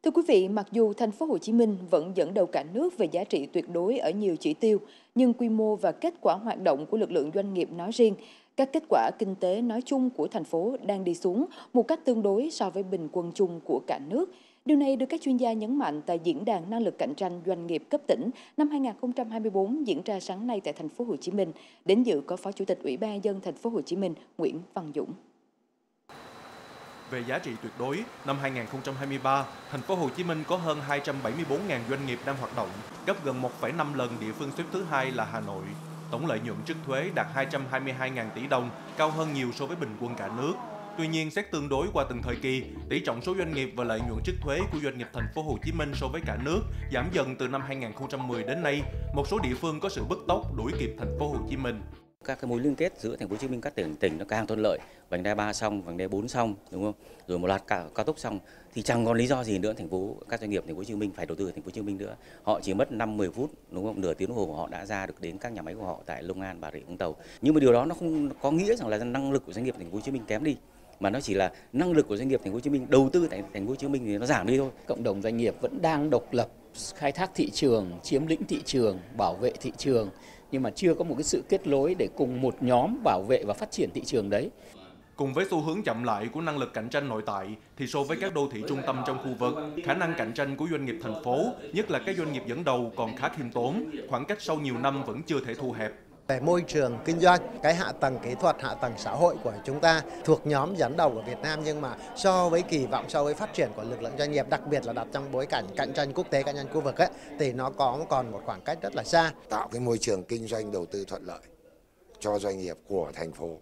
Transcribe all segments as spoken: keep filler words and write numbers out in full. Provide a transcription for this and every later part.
Thưa quý vị, mặc dù thành phố Hồ Chí Minh vẫn dẫn đầu cả nước về giá trị tuyệt đối ở nhiều chỉ tiêu, nhưng quy mô và kết quả hoạt động của lực lượng doanh nghiệp nói riêng, các kết quả kinh tế nói chung của thành phố đang đi xuống một cách tương đối so với bình quân chung của cả nước. Điều này được các chuyên gia nhấn mạnh tại diễn đàn năng lực cạnh tranh doanh nghiệp cấp tỉnh năm hai nghìn không trăm hai mươi tư diễn ra sáng nay tại thành phố Hồ Chí Minh. Đến dự có Phó Chủ tịch Ủy ban nhân dân thành phố Hồ Chí Minh Nguyễn Văn Dũng. Về giá trị tuyệt đối, năm hai nghìn không trăm hai mươi ba, thành phố Hồ Chí Minh có hơn hai trăm bảy mươi tư nghìn doanh nghiệp đang hoạt động, gấp gần một phẩy năm lần địa phương xếp thứ hai là Hà Nội. Tổng lợi nhuận trước thuế đạt hai trăm hai mươi hai nghìn tỷ đồng, cao hơn nhiều so với bình quân cả nước. Tuy nhiên, xét tương đối qua từng thời kỳ, tỷ trọng số doanh nghiệp và lợi nhuận trước thuế của doanh nghiệp thành phố Hồ Chí Minh so với cả nước giảm dần từ năm hai nghìn không trăm mười đến nay. Một số địa phương có sự bứt tốc đuổi kịp thành phố Hồ Chí Minh. Các cái mối liên kết giữa thành phố Hồ Chí Minh các tỉnh tỉnh nó càng thuận lợi, vành đai ba xong, vành đai bốn xong, đúng không? Rồi một loạt cả cao tốc xong thì chẳng còn lý do gì nữa thành phố các doanh nghiệp thành phố Hồ Chí Minh phải đầu tư ở thành phố Hồ Chí Minh nữa. Họ chỉ mất năm mười phút, đúng không? Nửa tiếng đồng hồ họ đã ra được đến các nhà máy của họ tại Long An, Bà Rịa Vũng Tàu. Nhưng mà điều đó nó không có nghĩa rằng là năng lực của doanh nghiệp thành phố Hồ Chí Minh kém đi, mà nó chỉ là năng lực của doanh nghiệp thành phố Hồ Chí Minh đầu tư tại thành phố Hồ Chí Minh thì nó giảm đi thôi. Cộng đồng doanh nghiệp vẫn đang độc lập, khai thác thị trường, chiếm lĩnh thị trường, bảo vệ thị trường, nhưng mà chưa có một cái sự kết nối để cùng một nhóm bảo vệ và phát triển thị trường đấy. Cùng với xu hướng chậm lại của năng lực cạnh tranh nội tại, thì so với các đô thị trung tâm trong khu vực, khả năng cạnh tranh của doanh nghiệp thành phố, nhất là các doanh nghiệp dẫn đầu còn khá khiêm tốn, khoảng cách sau nhiều năm vẫn chưa thể thu hẹp. Về môi trường kinh doanh, cái hạ tầng kỹ thuật, hạ tầng xã hội của chúng ta thuộc nhóm dẫn đầu của Việt Nam, nhưng mà so với kỳ vọng, so với phát triển của lực lượng doanh nghiệp, đặc biệt là đặt trong bối cảnh cạnh tranh quốc tế, cạnh tranh khu vực ấy, thì nó có còn một khoảng cách rất là xa. Tạo cái môi trường kinh doanh đầu tư thuận lợi cho doanh nghiệp của thành phố.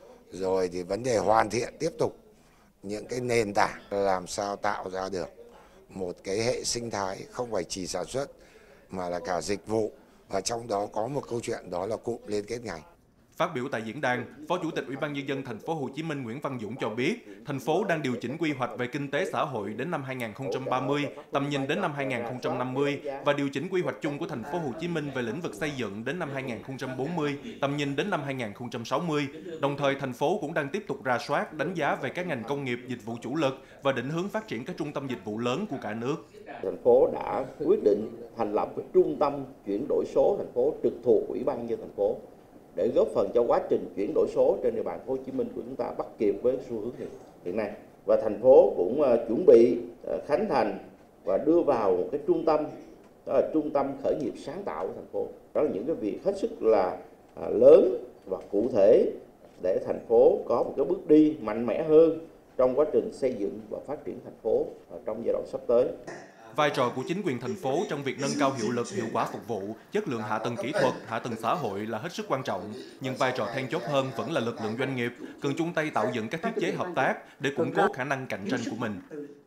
Rồi thì vấn đề hoàn thiện tiếp tục những cái nền tảng làm sao tạo ra được một cái hệ sinh thái không phải chỉ sản xuất mà là cả dịch vụ. Và trong đó có một câu chuyện đó là cụm liên kết ngành. Phát biểu tại diễn đàn, Phó Chủ tịch Ủy ban nhân dân thành phố Hồ Chí Minh Nguyễn Văn Dũng cho biết, thành phố đang điều chỉnh quy hoạch về kinh tế xã hội đến năm hai nghìn không trăm ba mươi, tầm nhìn đến năm hai nghìn không trăm năm mươi và điều chỉnh quy hoạch chung của thành phố Hồ Chí Minh về lĩnh vực xây dựng đến năm hai nghìn không trăm bốn mươi, tầm nhìn đến năm hai nghìn không trăm sáu mươi. Đồng thời, thành phố cũng đang tiếp tục rà soát, đánh giá về các ngành công nghiệp, dịch vụ chủ lực và định hướng phát triển các trung tâm dịch vụ lớn của cả nước. Thành phố đã quyết định thành lập cái trung tâm chuyển đổi số thành phố trực thuộc Ủy ban nhân dân thành phố để góp phần cho quá trình chuyển đổi số trên địa bàn thành phố Hồ Chí Minh của chúng ta bắt kịp với xu hướng hiện nay. Và thành phố cũng uh, chuẩn bị uh, khánh thành và đưa vào một cái trung tâm, đó là trung tâm khởi nghiệp sáng tạo của thành phố. Đó là những cái việc hết sức là uh, lớn và cụ thể để thành phố có một cái bước đi mạnh mẽ hơn trong quá trình xây dựng và phát triển thành phố uh, trong giai đoạn sắp tới. Vai trò của chính quyền thành phố trong việc nâng cao hiệu lực, hiệu quả phục vụ, chất lượng hạ tầng kỹ thuật, hạ tầng xã hội là hết sức quan trọng. Nhưng vai trò then chốt hơn vẫn là lực lượng doanh nghiệp, cần chung tay tạo dựng các thiết chế hợp tác để củng cố khả năng cạnh tranh của mình.